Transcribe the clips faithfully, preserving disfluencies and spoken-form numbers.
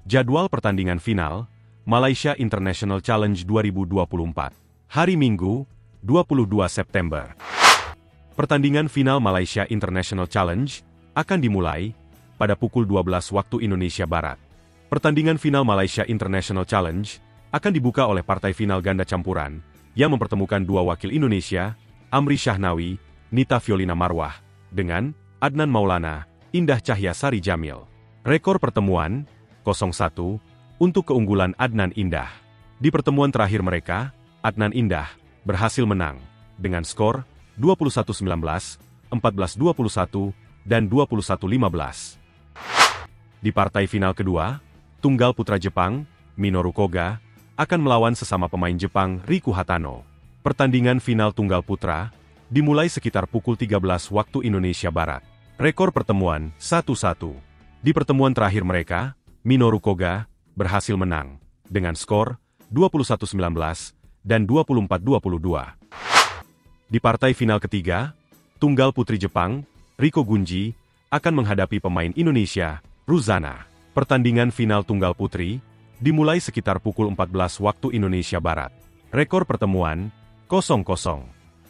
Jadwal pertandingan final, Malaysia International Challenge dua ribu dua puluh empat. Hari Minggu, dua puluh dua September. Pertandingan final Malaysia International Challenge akan dimulai pada pukul dua belas waktu Indonesia Barat. Pertandingan final Malaysia International Challenge akan dibuka oleh partai final ganda campuran yang mempertemukan dua wakil Indonesia, Amri Syahnawi, Nita Violina Marwah, dengan Adnan Maulana, Indah Cahya Sari Jamil. Rekor pertemuan, nol satu, untuk keunggulan Adnan Indah. Di pertemuan terakhir mereka, Adnan Indah berhasil menang dengan skor dua puluh satu sembilan belas, empat belas dua puluh satu, dan dua puluh satu lima belas. Di partai final kedua, tunggal putra Jepang, Minoru Koga, akan melawan sesama pemain Jepang, Riku Hatano. Pertandingan final tunggal putra dimulai sekitar pukul tiga belas waktu Indonesia Barat. Rekor pertemuan, satu satu. Di pertemuan terakhir mereka, Minoru Koga berhasil menang dengan skor dua puluh satu sembilan belas dan dua puluh empat dua puluh dua. Di partai final ketiga, tunggal putri Jepang, Riko Gunji, akan menghadapi pemain Indonesia, Ruzana. Pertandingan final tunggal putri dimulai sekitar pukul empat belas waktu Indonesia Barat. Rekor pertemuan, nol nol.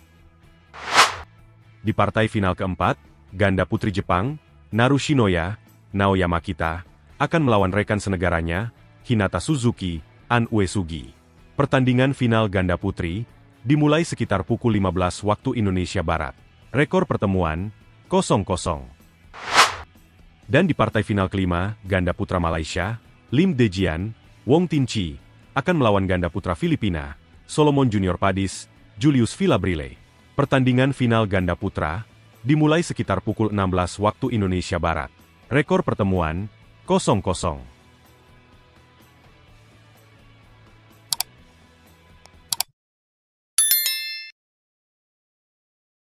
Di partai final keempat, ganda putri Jepang, Naru Shinoya, Naoya Makita, akan melawan rekan senegaranya, Hinata Suzuki, An Uesugi. Pertandingan final ganda putri dimulai sekitar pukul lima belas waktu Indonesia Barat. Rekor pertemuan, nol nol. Dan di partai final kelima, ganda putra Malaysia, Lim Dejian, Wong Tin-chi, akan melawan ganda putra Filipina, Solomon Junior Padis, Julius Villabrile. Pertandingan final ganda putra dimulai sekitar pukul enam belas waktu Indonesia Barat. Rekor pertemuan, nol nol.